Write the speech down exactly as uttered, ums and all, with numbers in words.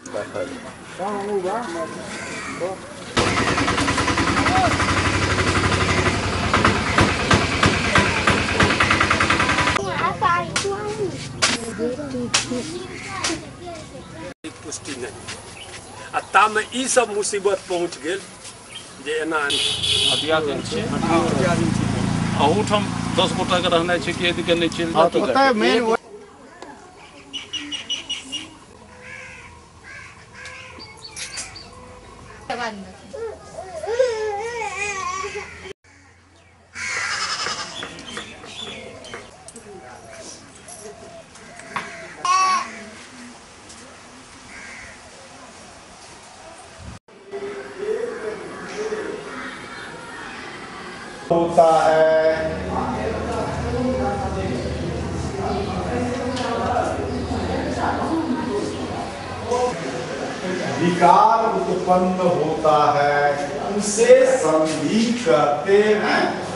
पुष्टि नहीं आ तामे ई सब मुसीबत पहुँच गेल जे एना हटिया गेल छै अहूठाम दस गोटा के रहनाइ छै कि यदि के नहि चलि जात होता है विकार उत्पन्न होता है, उसे संधि कहते हैं।